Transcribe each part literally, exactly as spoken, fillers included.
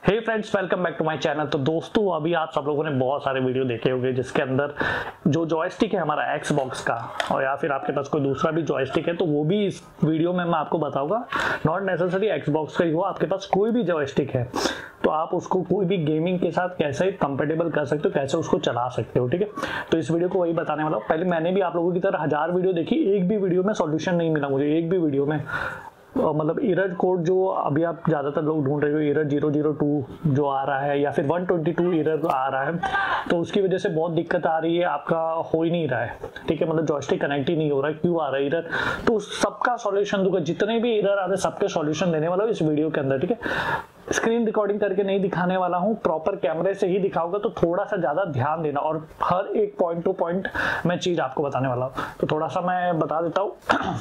Hey friends, welcome back to my channel. तो दोस्तों, अभी आप सब लोगों ने बहुत सारे वीडियो देखे होंगे जिसके अंदर जो जॉयस्टिक है हमारा एक्सबॉक्स का, और या फिर आपके पास कोई दूसरा भी जॉयस्टिक है तो वो भी इस वीडियो में मैं आपको बताऊंगा। नॉट नेसेसरी एक्सबॉक्स का ही हो, आपके पास कोई भी जॉयस्टिक है तो आप उसको कोई भी गेमिंग के साथ कैसे कंपेटेबल कर सकते हो, कैसे उसको चला सकते हो। ठीक है, तो इस वीडियो को वही बताने वाला हूँ। पहले मैंने भी आप लोगों की तरह हजार वीडियो देखी, एक भी वीडियो में सॉल्यूशन नहीं मिला मुझे, एक भी वीडियो में मतलब एरर कोड जो अभी आप ज़्यादातर लोग ढूंढ रहे हो, एरर ज़ीरो ज़ीरो टू जो आ रहा है या फिर वन ट्वेंटी टू एरर आ रहा है, तो उसकी वजह से बहुत दिक्कत आ रही है, आपका हो ही नहीं रहा है। ठीक है, मतलब जॉयस्टिक कनेक्ट ही नहीं हो रहा है, क्यों आ रहा है एरर, तो सबका सॉल्यूशन दूंगा। जितने भी एरर आ रहे हैं सबके सॉल्यूशन देने वाला हूँ इस वीडियो के अंदर। ठीक है, स्क्रीन रिकॉर्डिंग करके नहीं दिखाने वाला हूँ, प्रॉपर कैमरे से ही दिखाऊंगा, तो थोड़ा सा ज़्यादा ध्यान देना और हर एक पॉइंट टू पॉइंट मैं चीज़ आपको बताने वाला हूँ। तो थोड़ा सा मैं बता देता हूँ।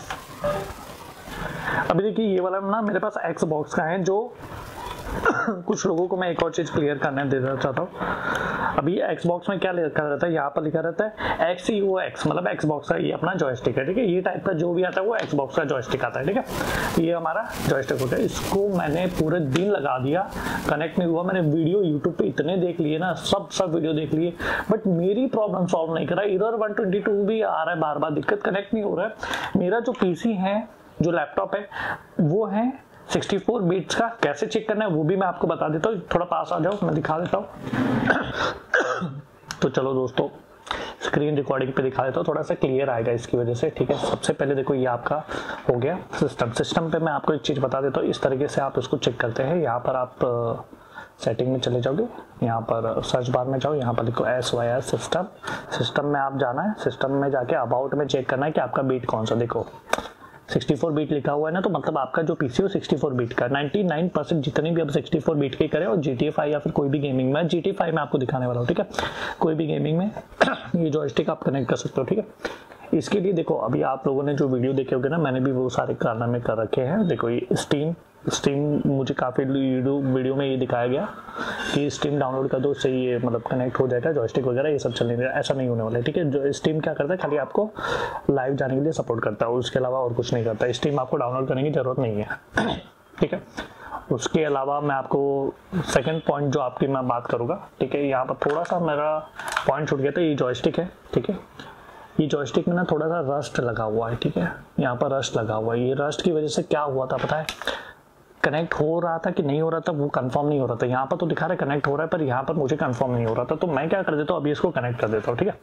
अभी देखिए, ये वाला ना मेरे पास एक्सबॉक्स का है, जो कुछ लोगों को मैं एक और चीज क्लियर करने देना चाहता हूँ। अभी एक्सबॉक्स में क्या लिखा रहता है, यहाँ पर लिखा रहता है एक्स ई ओ एक्स, मतलब एक्सबॉक्स का ये अपना जॉयस्टिक है। ठीक है, ये टाइप का जो भी आता है वो एक्सबॉक्स का जॉयस्टिक आता है। ठीक है, ये हमारा जॉयस्टिक होता है। इसको मैंने पूरे दिन लगा दिया, कनेक्ट नहीं हुआ। मैंने वीडियो यूट्यूब पे इतने देख लिए ना, सब सब वीडियो देख लिए, बट मेरी प्रॉब्लम सॉल्व नहीं करा। इधर वन ट्वेंटी टू भी आ रहा है, बार बार दिक्कत, कनेक्ट नहीं हो रहा है। मेरा जो पीसी है, जो लैपटॉप है, वो है सिक्सटी फोर बिट्स का। कैसे चेक करना है वो भी मैं आपको बता देता हूँ। थोड़ा पास आ जाओ, मैं दिखा देता हूँ। तो चलो दोस्तों, स्क्रीन रिकॉर्डिंग पे दिखा देता हूँ, थोड़ा सा क्लियर आएगा इसकी वजह से। ठीक है, सबसे पहले देखो ये आपका हो गया सिस्टम। सिस्टम पे मैं आपको एक चीज़ बता देता हूँ, इस तरीके से आप इसको चेक करते हैं। यहाँ पर आप सेटिंग में चले जाओगे, यहाँ पर सर्च बार में जाओ, यहाँ पर देखो S Y R system. System में आप जाना है, सिस्टम में जाके अबाउट में चेक करना है कि आपका बीट कौन सा। देखो सिक्सटी फोर बीट लिखा हुआ है ना, तो मतलब आपका जो पीसी हो सिक्सटी फोर बीट का। नाइंटी नाइन परसेंट जितने भी अब सिक्सटी फोर बीट के करें, और जी टी ए फाइव या फिर कोई भी गेमिंग में, जी टी ए फाइव में आपको दिखाने वाला हूँ। ठीक है, कोई भी गेमिंग में ये जॉयस्टिक आप कनेक्ट कर सकते हो। ठीक है, इसके लिए देखो, अभी आप लोगों ने जो वीडियो देखे होंगे ना, मैंने भी वो सारे कारनामे कर रखे हैं। देखो ये स्टीम स्टीम मुझे काफ़ी वीडियो में ये दिखाया गया कि स्टीम डाउनलोड कर दो, उससे ये मतलब कनेक्ट हो जाएगा जॉयस्टिक वगैरह, ये सब चलने देगा। ऐसा नहीं होने वाला है। ठीक है, जो स्टीम क्या करता है, खाली आपको लाइव जाने के लिए सपोर्ट करता है, उसके अलावा और कुछ नहीं करता। स्टीम आपको डाउनलोड करने की जरूरत नहीं है। ठीक है, उसके अलावा मैं आपको सेकंड पॉइंट जो आपकी मैं बात करूँगा। ठीक है, यहाँ पर थोड़ा सा मेरा पॉइंट छूट गया था। ये जॉयस्टिक है, ठीक है, ये जॉयस्टिक में ना थोड़ा सा रस्ट लगा हुआ है। ठीक है, यहाँ पर रस्ट लगा हुआ है। ये रस्ट की वजह से क्या हुआ था पता है, कनेक्ट हो रहा था कि नहीं हो रहा था वो कंफर्म नहीं हो रहा था। यहाँ पर तो दिखा रहा है कनेक्ट हो रहा है, पर यहाँ पर मुझे कंफर्म नहीं हो रहा था। तो मैं क्या कर देता हूँ, अभी इसको कनेक्ट कर देता हूँ। ठीक है,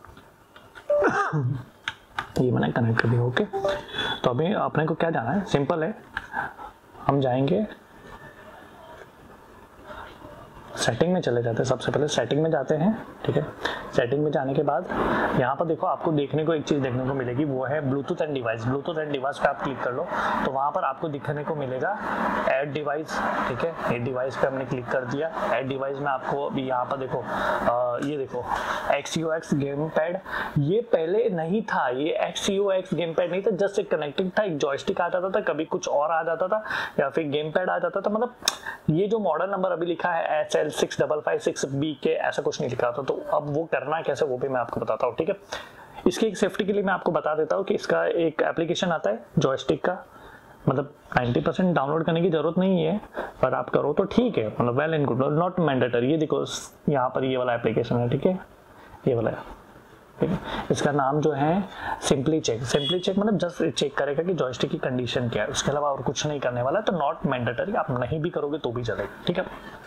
ये मैंने कनेक्ट कर दिया। ओके, तो अभी अपने को क्या जाना है, सिंपल है, हम जाएंगे सेटिंग में चले जाते हैं। सबसे पहले सेटिंग में जाते हैं। ठीक है, सेटिंग में जाने के बाद यहाँ पर देखो, आपको देखने को एक चीज़ देखने को मिलेगी, वो है Bluetooth and device. Bluetooth and device पे आप क्लिक कर लो तो वहाँ पर आपको दिखने को मिलेगा ऐड डिवाइस। ठीक है, ये डिवाइस पे हमने क्लिक कर दिया। ऐड डिवाइस में आपको अभी यहाँ पर देखो, आ, ये देखो X E O X game pad, ये पहले नहीं था, ये X E O X game pad नहीं था, जस्ट एक कनेक्टिंग था, एक जॉयस्टिक आ जाता था, कभी कुछ और आ जाता था या फिर गेम पैड आ जाता था। मतलब ये जो मॉडल नंबर अभी लिखा है S L six double five six B K, ऐसा कुछ नहीं लिखा था। तो अब वो करना कैसे वो भी मैं आपको बताता हूँ। ठीक है, इसकी एक सेफ्टी के लिए मैं आपको बता देता हूँ कि इसका एक एप्लीकेशन आता है जॉयस्टिक का, मतलब नाइंटी परसेंट डाउनलोड करने की जरूरत नहीं है, पर आप करो तो ठीक है, मतलब well and good, not mandatory. ये देखो यहाँ पर ये वाला एप्लीकेशन है। ठीक है, ये वाला है। ठीक है, इसका नाम जो है सिंपली चेक। सिंपली चेक मतलब जस्ट चेक करेगा कि जॉयस्टिक की कंडीशन क्या है, उसके अलावा और कुछ नहीं करने वाला है। तो नॉट मैंडेटरी, आप नहीं भी करोगे तो भी चलेगा। ठीक है,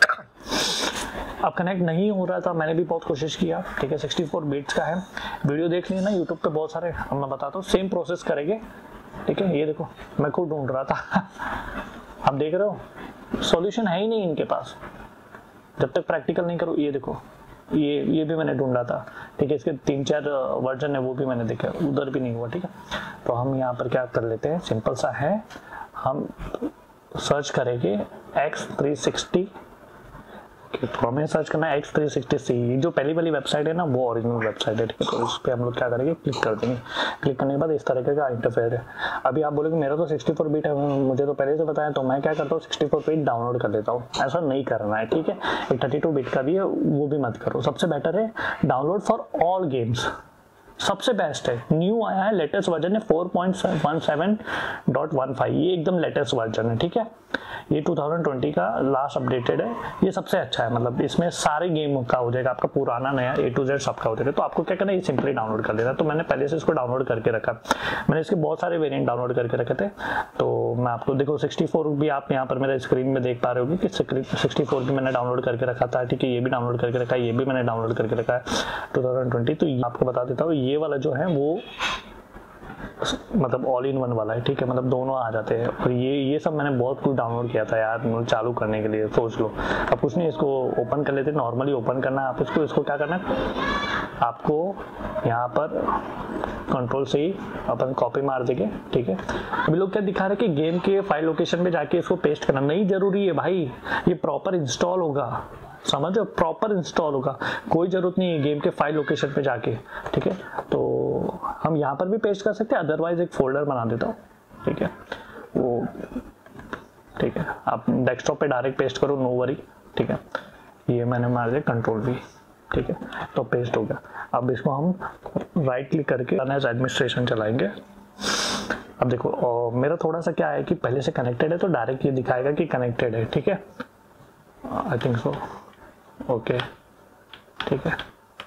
अब कनेक्ट नहीं हो रहा था, मैंने भी बहुत कोशिश किया। ठीक है, सिक्सटी फोर बिट्स का है, वीडियो देख लिए ना यूट्यूब पे बहुत सारे, अब मैं बताता हूँ सेम प्रोसेस करेंगे। ठीक है, ये देखो मैं खुद ढूंढ रहा था। आप देख रहे हो सॉल्यूशन है ही नहीं इनके पास, जब तक प्रैक्टिकल नहीं करो। ये देखो, ये ये भी मैंने ढूंढा था। ठीक है, इसके तीन चार वर्जन है, वो भी मैंने देखा, उधर भी नहीं हुआ। ठीक है, तो हम यहाँ पर क्या कर लेते हैं, सिंपल सा है, हम सर्च करेंगे एक्स थ्री सिक्सटी। तो हमें सर्च करना है एक्स थ्री सिक्सटी सी। जो पहली वाली वेबसाइट है ना, वो ओरिजिनल वेबसाइट है। ठीक है, तो इस पर हम लोग क्या करेंगे, क्लिक कर देंगे। क्लिक करने के बाद इस तरीके का इंटरफेयर है। अभी आप बोलोगे मेरा तो सिक्सटी फोर बीट है, मुझे तो पहले से पता है, तो मैं क्या करता हूँ, सिक्सटी फोर बीट डाउनलोड कर लेता हूँ। ऐसा नहीं करना है। ठीक है, एक थर्टी टू बीट का भी है, वो भी मत करो। सबसे बेटर है डाउनलोड फॉर ऑल गेम्स, सबसे बेस्ट है। न्यू आया है, लेटेस्ट वर्जन है four point one seven dot one five, ये एकदम लेटेस्ट वर्जन है। ठीक है, ये टू थाउजेंड ट्वेंटी का लास्ट अपडेटेड है, ये सबसे अच्छा है। मतलब इसमें सारे गेम का हो जाएगा, आपका पुराना नया ए टू जेड सबका हो जाएगा। तो आपको क्या करना है, ये सिंपली डाउनलोड कर लेना। तो मैंने पहले से इसको डाउनलोड करके रखा, मैंने इसके बहुत सारे वेरिएंट डाउनलोड करके रखे थे। तो मैं आपको देखो सिक्सटी फोर भी आप यहाँ पर मेरे स्क्रीन में देख पा रहे होगे कि सिक्सटी फोर भी मैंने डाउनलोड करके रखा था, ठीक है। ये भी डाउनलोड करके रखा है, ये भी मैंने डाउनलोड करके रखा है टू थाउजेंड ट्वेंटी। तो आपको बता देता हूँ, ये वाला जो है वो मतलब ऑल इन वन वाला है, ठीक है। मतलब दोनों आ जाते हैं। और ये ये सब मैंने बहुत कुछ डाउनलोड किया था यार, मतलब चालू करने के लिए। सोच लो, अब कुछ नहीं, इसको ओपन कर लेते, नॉर्मली ओपन करना है आप इसको। इसको क्या करना है, आपको यहाँ पर कंट्रोल से ही अपन कॉपी मार देंगे, ठीक है। अभी लोग क्या दिखा रहे हैं कि गेम के फाइल लोकेशन में जाके इसको पेस्ट करना नहीं जरूरी है भाई, ये प्रॉपर इंस्टॉल होगा, समझो, प्रॉपर इंस्टॉल होगा, कोई जरूरत नहीं है गेम के फाइल लोकेशन पे जाके, ठीक है। तो हम यहाँ पर भी पेस्ट कर सकते हैं, अदरवाइज एक फोल्डर बना देता हूँ, ठीक है। वो ठीक है, आप डेस्कटॉप पे डायरेक्ट पेस्ट करो, नो वरी, ठीक है। ये मैंने मार दिया कंट्रोल भी, ठीक है, तो पेस्ट हो गया। अब इसको हम राइट क्लिक करके एडमिनिस्ट्रेशन चलाएंगे। अब देखो, और मेरा थोड़ा सा क्या है कि पहले से कनेक्टेड है, तो डायरेक्ट ये दिखाएगा कि कनेक्टेड है, ठीक है। आई थिंक सो, ओके, ठीक है,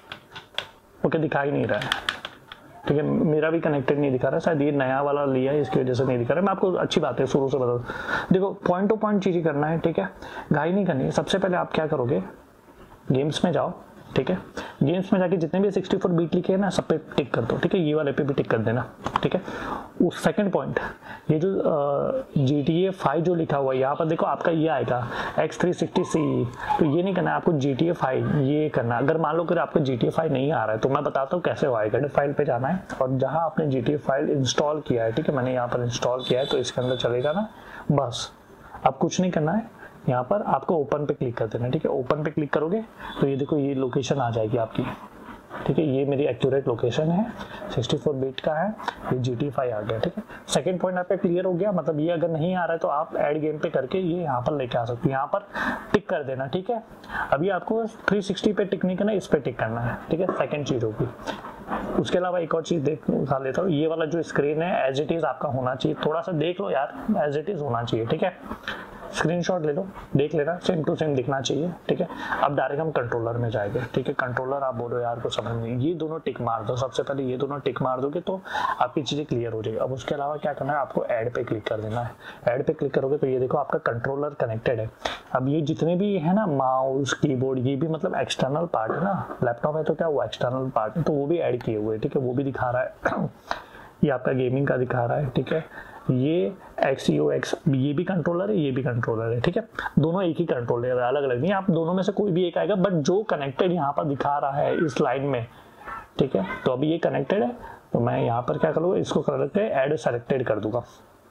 ओके, दिखा ही नहीं रहा है, ठीक है। मेरा भी कनेक्टेड नहीं दिखा रहा है, शायद ये नया वाला लिया है इसकी वजह से नहीं दिखा रहा है। मैं आपको अच्छी बात है शुरू से बता, देखो पॉइंट टू पॉइंट चीज़ें करना है, ठीक है, घाई नहीं करनी है। सबसे पहले आप क्या करोगे, गेम्स में जाओ, ठीक है। गेम्स में जाके जितने भी सिक्सटी फोर बीट लिखे हैं ना, सब पे टिक कर दो, ठीक है। ये वाले पे भी टिक कर देना, ठीक है। उस सेकंड पॉइंट, ये जो जी टी ए फाइव जो लिखा हुआ है यहाँ पर देखो, आपका ये आएगा एक्स थ्री सिक्सटी सी। तो ये नहीं करना है आपको, जी टी ए फाइव ये करना। अगर मान लो कि आपको जी टी ए फाइव नहीं आ रहा है, तो मैं बताता हूँ कैसे आएगा। फाइल पे जाना है और जहाँ आपने G T A five install किया है, ठीक है, मैंने यहाँ पर इंस्टॉल किया है, तो इसके अंदर चलेगा ना, बस अब कुछ नहीं करना है। यहाँ पर आपको ओपन पे क्लिक कर देना, ठीक है। ओपन पे क्लिक करोगे तो ये देखो, ये लोकेशन आ जाएगी आपकी, ठीक है। ये मेरी एक्यूरेट लोकेशन है, सिक्सटी फोर बिट का है, ये जी टी फाइव आ गया, ठीक है। सेकंड पॉइंट आपका क्लियर हो गया। मतलब ये अगर नहीं आ रहा है तो आप ऐड गेम पे करके ये यहाँ पर लेके आ सकते हो, यहाँ पर टिक कर देना, ठीक है। अभी आपको थ्री सिक्सटी पे टिक नहीं करना, इस पे टिक करना है, ठीक है। सेकंड चीज होगी। उसके अलावा एक और चीज देख उठा लेता हूँ, ये वाला जो स्क्रीन है एज इट इज आपका होना चाहिए, थोड़ा सा देख लो यार, एज इट इज होना चाहिए, ठीक है। स्क्रीनशॉट ले लो, देख लेना, सेम टू सेम दिखना चाहिए, ठीक है। अब डायरेक्ट हम कंट्रोलर में जाएंगे, ठीक है। कंट्रोलर आप बोलो यार को समझ नहीं, ये दोनों टिक मार दो। सबसे पहले ये दोनों टिक मार दोगे तो आपकी चीजें क्लियर हो जाएगी। अब उसके अलावा क्या करना है, आपको ऐड पे क्लिक कर देना है। ऐड पे क्लिक करोगे तो ये देखो आपका कंट्रोलर कनेक्टेड है। अब ये जितने भी है ना, माउस कीबोर्ड, ये भी मतलब एक्सटर्नल पार्ट है ना, लैपटॉप है तो क्या वो एक्सटर्नल पार्ट है, तो वो भी ऐड किए हुए, ठीक है, वो भी दिखा रहा है। ये आपका गेमिंग का दिखा रहा है, ठीक है। ये एक्स यू एक्स, ये भी कंट्रोलर है, ये भी कंट्रोलर है, ठीक है। दोनों एक ही कंट्रोलर है, अलग अलग नहीं, आप दोनों में से कोई भी एक आएगा, बट जो कनेक्टेड यहाँ पर दिखा रहा है इस लाइन में, ठीक है। तो अभी ये कनेक्टेड है, तो मैं यहाँ पर क्या करूँगा, इसको कर लेते हैं ऐड सेलेक्टेड कर दूंगा।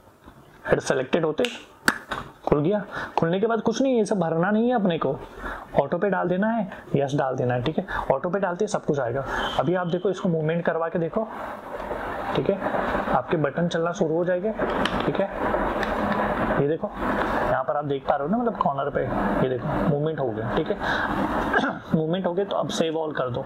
ऐड सेलेक्टेड होते खुल गया। खुलने के बाद कुछ नहीं, ये सब भरना नहीं है अपने को, ऑटो पे डाल देना है, यस डाल देना है, ठीक है। ऑटो पे डालते सब कुछ आएगा। अभी आप देखो, इसको मूवमेंट करवा के देखो, ठीक है, आपके बटन चलना शुरू हो जाएंगे, ठीक है। ये देखो यहाँ पर आप देख पा रहे हो ना, मतलब कॉर्नर पे ये देखो मूवमेंट हो गया, ठीक है। मूवमेंट हो गया तो अब सेव ऑल कर दो,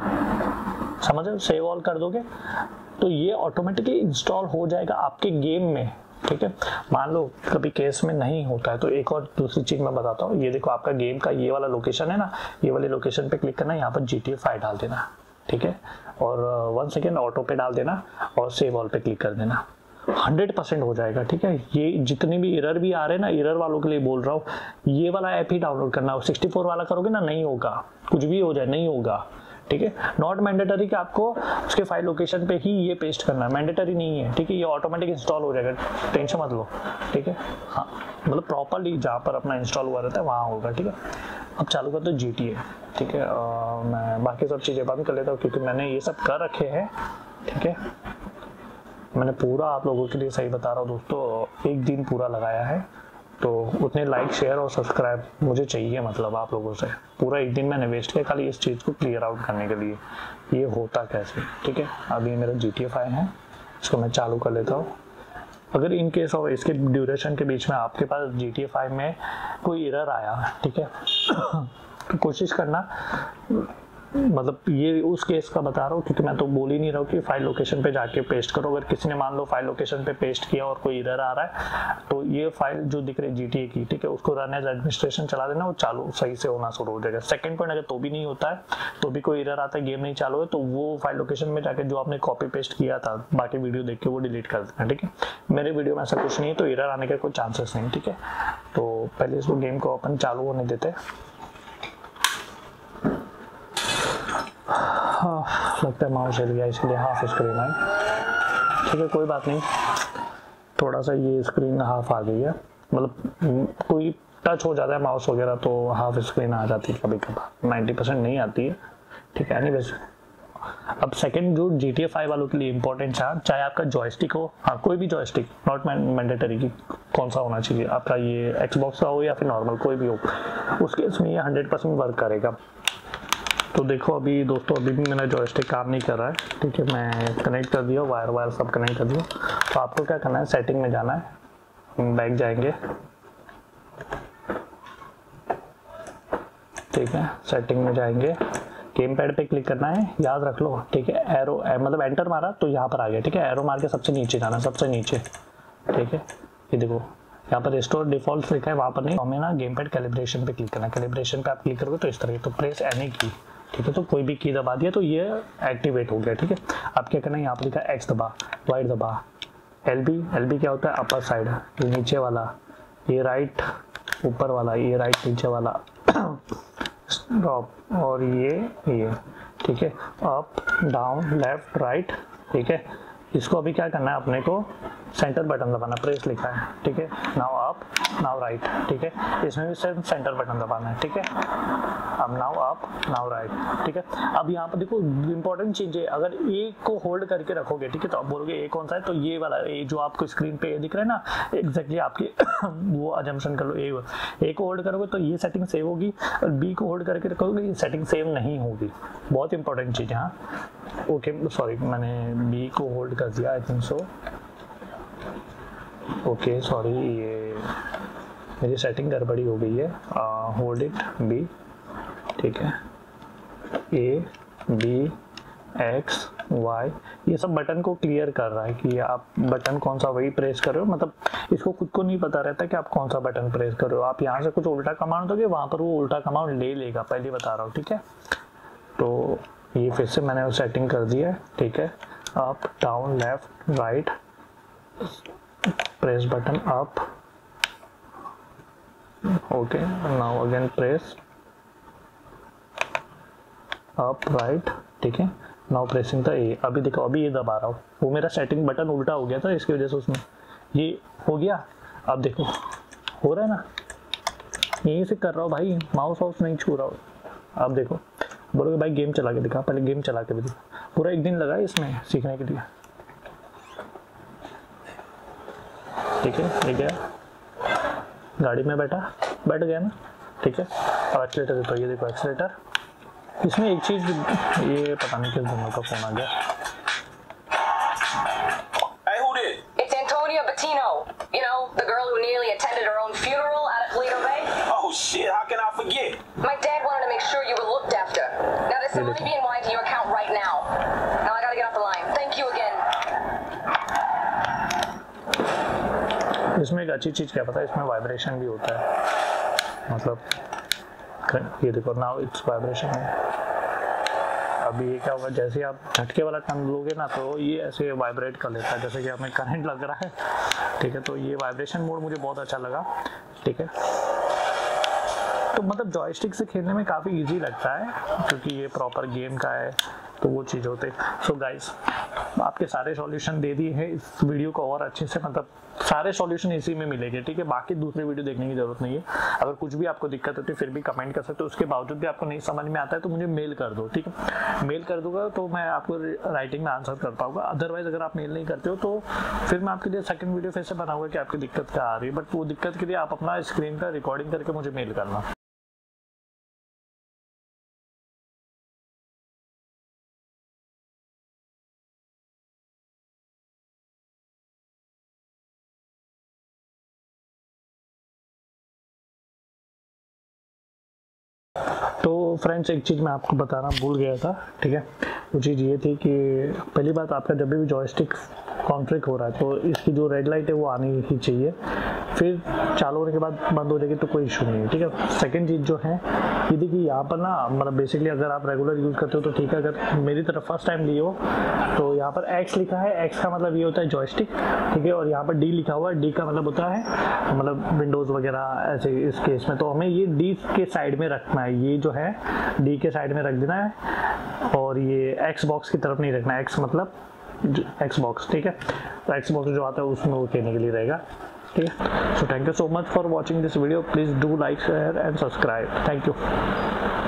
समझ रहे हो, सेव ऑल कर दोगे तो ये ऑटोमेटिकली इंस्टॉल हो जाएगा आपके गेम में, ठीक है। मान लो कभी केस में नहीं होता है तो एक और दूसरी चीज मैं बताता हूँ। ये देखो आपका गेम का ये वाला लोकेशन है ना, ये वाले लोकेशन पे क्लिक करना, यहाँ पर जी टी ए फाइव डाल देना, ठीक है। और वन सेकेंड ऑटो पे डाल देना और सेव ऑल पे क्लिक कर देना, हंड्रेड परसेंट हो जाएगा, ठीक है। ये जितने भी एरर भी आ रहे हैं ना, एरर वालों के लिए बोल रहा हूँ, ये वाला ऐप ही डाउनलोड करना। सिक्सटी फोर वाला करोगे ना, नहीं होगा, कुछ भी हो जाए नहीं होगा, ठीक है। नॉट मैंडेटरी कि आपको उसके फाइल लोकेशन पे ही ये पेस्ट करना है, मैंडेटरी नहीं है, ठीक है। ये ऑटोमेटिक इंस्टॉल हो जाएगा, टेंशन मत लो, ठीक है। हाँ, मतलब प्रॉपरली जहाँ पर अपना इंस्टॉल हुआ रहता है वहाँ होगा, ठीक है। अब चालू कर दो जी टी ए, ठीक है। आ, मैं बाकी सब चीज़ें बंद कर लेता हूँ क्योंकि मैंने ये सब कर रखे हैं, ठीक है। मैंने पूरा आप लोगों के लिए सही बता रहा हूँ दोस्तों, एक दिन पूरा लगाया है, तो उतने लाइक शेयर और सब्सक्राइब मुझे चाहिए, मतलब आप लोगों से पूरा एक दिन मैंने वेस्ट किया खाली इस चीज़ को क्लियर आउट करने के लिए, ये होता कैसे, ठीक है। अभी मेरा जी टी ए फाइव है, इसको मैं चालू कर लेता हूँ। अगर इन केस और इसके ड्यूरेशन के बीच में आपके पास जी टी ए फाइव में कोई एरर आया, ठीक है, तो कोशिश करना मतलब ये उस केस का बता रहा हूँ क्योंकि मैं तो बोल ही नहीं रहा हूँ कि फाइल लोकेशन पे जाके पेस्ट करो। अगर किसी ने मान लो फाइल लोकेशन पे पेस्ट किया और कोई एरर आ रहा है तो ये फाइल जो दिख रही है जीटीए की, ठीक है, उसको रन एज एडमिनिस्ट्रेशन चला देना, वो चालू सही से होना शुरू हो जाएगा। सेकंड पॉइंट, अगर तो भी नहीं होता है तो भी कोई एरर आता है, गेम नहीं चालू है, तो वो फाइल लोकेशन में जाके जो आपने कॉपी पेस्ट किया था बाकी वीडियो देख के वो डिलीट कर देना, ठीक है। मेरे वीडियो में ऐसा कुछ नहीं है तो एरर आने का कोई चांसेस नहीं, ठीक है। तो पहले इसको गेम को अपन चालू होने देते। हाँ, लगता है माउस हिल गया इसलिए हाफ स्क्रीन है, ठीक है, कोई बात नहीं। थोड़ा सा ये स्क्रीन हाफ आ गई है, मतलब कोई टच हो जाता है माउस वगैरह तो हाफ स्क्रीन आ जाती है कभी कभार, नाइन्टी परसेंट नहीं आती है, ठीक है। एनीवेज अब सेकंड जो जी टी ए फाइव वालों के लिए इंपॉर्टेंट है, चाहे आपका जॉयस्टिक हो, हाँ कोई भी जॉयस्टिक, नॉट मैंडेटरी कि कौन सा होना चाहिए आपका, ये एक्सबॉक्स का हो या फिर नॉर्मल कोई भी हो, उसके इसमें ये हंड्रेड परसेंट वर्क करेगा। तो देखो अभी दोस्तों अभी भी मेरा जॉयस्टिक काम नहीं कर रहा है, ठीक है। मैं कनेक्ट कर दिया, वायर वायर सब कनेक्ट कर दिया। तो आपको क्या करना है, सेटिंग में जाना है, बैक जाएंगे, ठीक है, सेटिंग में जाएंगे, गेम पैड पे क्लिक करना है, याद रख लो, ठीक है। एरो मतलब एंटर मारा तो यहाँ पर आ गया, ठीक है। एरो मार के सबसे नीचे जाना, सबसे नीचे, ठीक है। ये देखो यहाँ पर रिस्टोर डिफॉल्ट लिखा है, वहाँ पर नहीं, हमें ना गेम पैड कैलिब्रेशन पे क्लिक करना है। कैलिब्रेशन पे आप क्लिक करोगे तो इस तरह, तो प्रेस एनी की, ठीक है। तो कोई भी की दबा दिया तो ये एक्टिवेट हो गया, ठीक है। अब क्या करना है, यहाँ पर लिखा है एक्स दबा, वाइट दबा, एल बी, एल बी क्या होता है, अपर साइड, ये नीचे वाला, ये राइट ऊपर वाला, ये राइट नीचे वाला, स्टॉप, और ये ये ठीक है, अप डाउन लेफ्ट राइट, ठीक है। इसको अभी क्या करना है, अपने को सेंटर बटन दबाना, प्रेस लिखा है, ठीक है। नाउ अप नाउ राइट, ठीक है। इसमें भी सेम सेंटर बटन दबाना है, ठीक है। अब नाउ अप नाउ राइट, ठीक है। अब यहाँ पर देखो इंपॉर्टेंट चीज है, अगर ए को होल्ड करके रखोगे, ठीक है, तो आप बोलोगे ए कौन सा है, तो ये वाला ए जो आपको स्क्रीन पे दिख रहा है ना, एग्जैक्टली आपकी वो अजम्पशन कर लो, ए ए को होल्ड करोगे तो ये सेटिंग सेव होगी, और बी को होल्ड करके रखोगे ये सेटिंग सेव नहीं होगी। बहुत इंपॉर्टेंट चीज है, हाँ। ओके सॉरी, मैंने बी को होल्ड कर दिया, I think so, okay sorry, ये मेरी सेटिंग गड़बड़ी हो गई है। होल्ड इट बी, ठीक है, ए बी एक्स वाई, ये सब बटन को क्लियर कर रहा है कि आप बटन कौन सा वही प्रेस कर रहे हो। मतलब इसको खुद को नहीं पता रहता कि आप कौन सा बटन प्रेस कर रहे हो। आप यहाँ से कुछ उल्टा कमांड दोगे, वहाँ पर वो उल्टा कमांड ले लेगा, पहले बता रहा हूँ, ठीक है। तो ये फिर से मैंने सेटिंग कर दिया है, ठीक है। Up down left right, press button up, okay, now again press up right, ठीक है। नाउ प्रेसिंग द ए, अभी देखो अभी ये दबा रहा हूँ, वो मेरा सेटिंग बटन उल्टा हो गया था, इसकी वजह से उसमें ये हो गया। अब देखो हो रहा है ना, यहीं से कर रहा हूँ भाई, माउस वाउस नहीं छू रहा हूँ। अब देखो बोलोगे भाई गेम चला के दिखा, पहले गेम चला के भी दिखा। पूरा एक दिन लगा इसमें सीखने के लिए, ठीक है। ये गया गाड़ी में बैठा बैठ गया ना, ठीक है। अब एक्सीलेटर देखो, ये देखो एक्सीलेटर। इसमें एक चीज, ये पता नहीं किस दोनों का फोन आ गया। Hey, who did? It's Antonia Bettino. You know, the girl who nearly attended her own funeral out at Toledo Bay. Oh shit, how can I forget? My dad wanted to make sure you were looked after. Now there's some money being wired to your account right now. Now I gotta get off the line. Thank you again. इसमें एक अच्छी चीज क्या पता है, इसमें vibration भी होता है, मतलब ये देखो नाउ इट्स वाइब्रेशन है। अभी ये क्या होगा, जैसे आप झटके वाला टन लोगे ना तो ये ऐसे वाइब्रेट कर लेता है, जैसे कि हमें करंट लग रहा है, ठीक है। तो ये वाइब्रेशन मोड मुझे बहुत अच्छा लगा, ठीक है। तो मतलब जॉयस्टिक से खेलने में काफ़ी इजी लगता है क्योंकि ये प्रॉपर गेम का है, तो वो चीज़ होते। सो गाइस आपके सारे सॉल्यूशन दे दिए हैं इस वीडियो को और अच्छे से, मतलब सारे सॉल्यूशन इसी में मिलेंगे, ठीक है। बाकी दूसरी वीडियो देखने की जरूरत नहीं है। अगर कुछ भी आपको दिक्कत होती है फिर भी कमेंट कर सकते हो, उसके बावजूद भी आपको नहीं समझ में आता है तो मुझे मेल कर दो, ठीक है। मेल कर दूंगा तो मैं आपको राइटिंग में आंसर कर पाऊंगा। अदरवाइज अगर आप मेल नहीं करते हो तो फिर मैं आपके लिए सेकंड वीडियो फिर से बनाऊंगा कि आपकी दिक्कत क्या आ रही है। बट वो दिक्कत के लिए आप अपना स्क्रीन पर रिकॉर्डिंग करके मुझे मेल करना। तो फ्रेंड्स एक चीज़ मैं आपको बताना भूल गया था, ठीक है। वो चीज़ ये थी कि पहली बात आपका जब भी जॉयस्टिक कॉन्फ्लिक्ट हो रहा है तो इसकी जो रेड लाइट है वो आनी ही चाहिए, फिर चालू होने के बाद बंद हो जाएगी तो कोई इशू नहीं है, ठीक है। सेकंड चीज़ जो है ये देखिए यहाँ पर ना, मतलब बेसिकली अगर आप रेगुलर यूज़ करते हो तो ठीक है, अगर मेरी तरफ फर्स्ट टाइम लिए हो तो यहाँ पर एक्स लिखा है, एक्स का मतलब ये होता है जॉयस्टिक, ठीक है, और यहाँ पर डी लिखा हुआ है, डी का मतलब होता है मतलब विंडोज़ वगैरह ऐसे इस केस में, तो हमें ये डी के साइड में रखना है, ये जो है डी के साइड में रख देना है, और ये एक्स बॉक्स की तरफ नहीं रखना है, एक्स मतलब एक्स बॉक्स, ठीक है। तो एक्स बॉक्स जो आता है उसमें वो कहने के लिए रहेगा, ठीक है। So thank you so much for watching this video, please do like share and subscribe, thank you.